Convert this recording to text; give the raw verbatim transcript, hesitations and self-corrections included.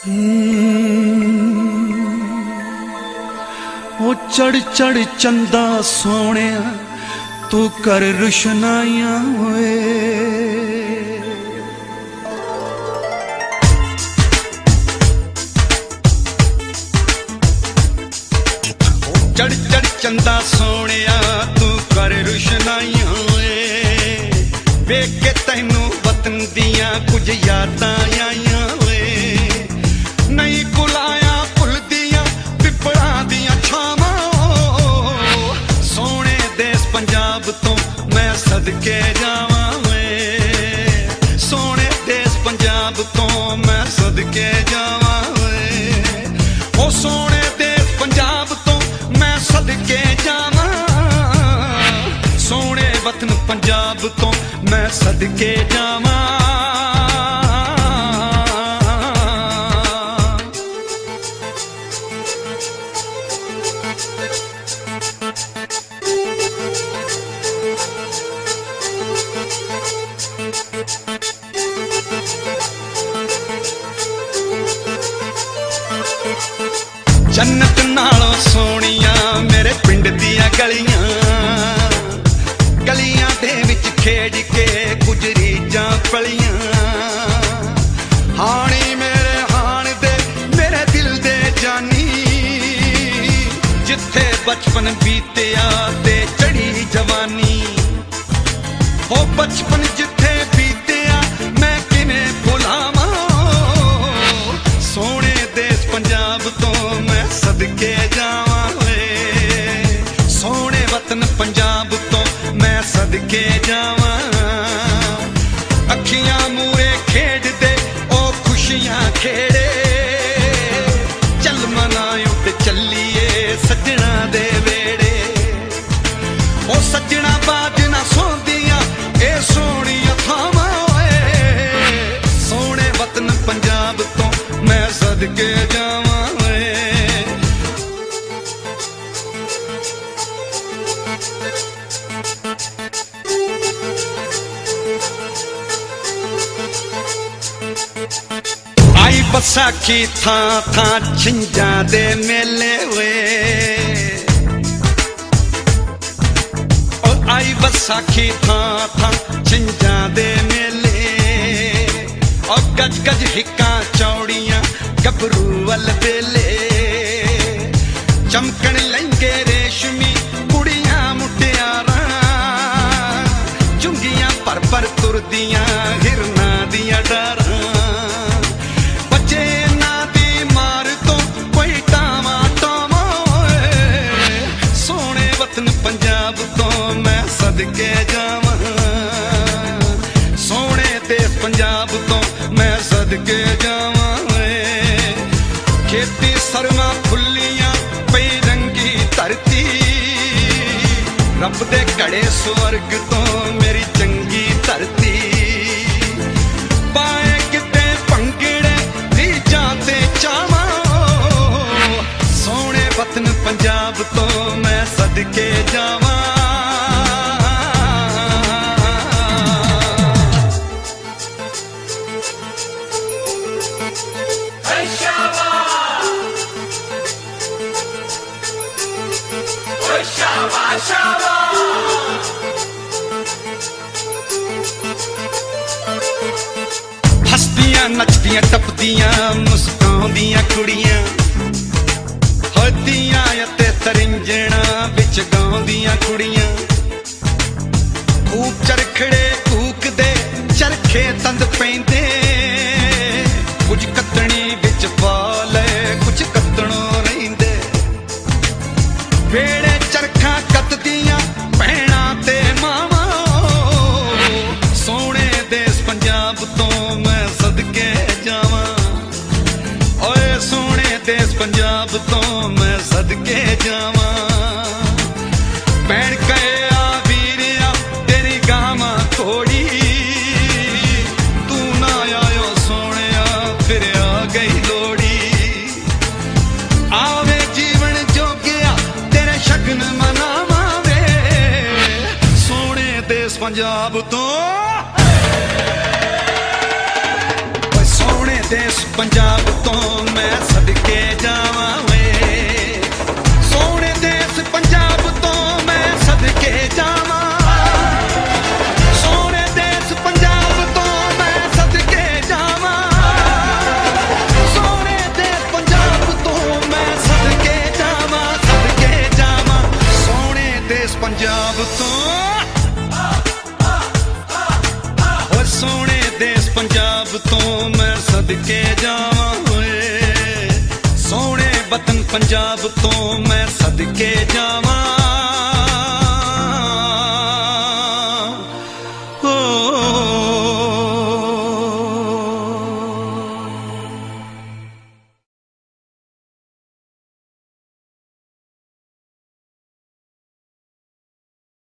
ओ चढ़ चढ़ चंदा सोने तू कर रुशनाइयां होए। चढ़ चढ़ चंदा सोने तू कर रुशनाइयां होए। वेख के तैनू वतन दियां कुछ यादां आइयां होए। नहीं भुलाया भुल दियां पिपड़ा दियां छावां। सोने देस पंजाब तो मैं सदके जावां वे। सोने देस पंजाब तो मैं सदके जावां वे। ओ सोने देस पंजाब तो मैं सदके जावां। सोने वतन पंजाब तो मैं सदके जावां। जन्नत नालों सोनिया मेरे पिंड दियां गलियां। गलियां दे विच खेड के कुछ रीजां पलियां। हानी मेरे हान दे मेरे दिल दे जानी। जिथे बचपन बीतिया ते चढ़ी जवानी। ओ बचपन जिथे बीतिया मैं किवें भुलावां। सोने देस पंजाब तो मैं सदके जावां वे। सोने वतन पंजाब तो मैं सदके जावां। अखियां मूरे खेड दे ओ खुशियां खेड़े। चल मनायो ते चलिए सजना दे वेड़े। ओ सजना बाज ना सोंदियां ए सोनिया थावां ओए। सोने वतन पंजाब तो मैं सदके जावां वे। आई बसाखी थां थां छिंजां दे मेले वे। ओ आई बसाखी थां थां छिंजां दे मेले। ओ गज गज हिक्कां चौड़ियां गबरू वल बेले। चमकन लहंगे रेशमी कुड़ियां मुटियारां। चुंगियां पर पर तुरदियां हिरना दियां डारां। बचे ना दी मार तो कोई टावा टावा। सोने वतन पंजाब तो मैं सदके जावां। सोने देस पंजाब तो मैं सदके जावां। खेती सरना फुल्लियां पई रंगी धरती। रब दे कड़े स्वर्ग तो मेरी चंगी धरती। पाए किते भंगड़े रीजां ते चावां। सोने वतन पंजाब तो मैं सदके जावां। हसदियां नचदियां टपदियां मुस्काउंदियां कुड़ियां। हदियां ते तरिंजणा बिच गाउंदियां कुड़ियां। खूब चरखड़े कूकदे चरखे तंद पैंदे। कुछ कतनी बिच पा ले कुछ कतणों रहिंदे। वेड़े चरखा कतदियां भैणां ते मावां। सोने देस पंजाब तो मैं सदके जावां। ओए सोने देस पंजाब तो मैं सदके जावां। भैण कहे आ वीरिया तेरी गावां थोड़ी। तू ना आयो सोनिया फिर आ गई लोड़ी। आवे जीवन जोगिया तेरे शगन मनावां वे। सोने देस पंजाब तो सोने देस पंजाब तो पंजाब तो मैं सदके जावा होए, सोने वतन पंजाब तो मैं सदके जावा।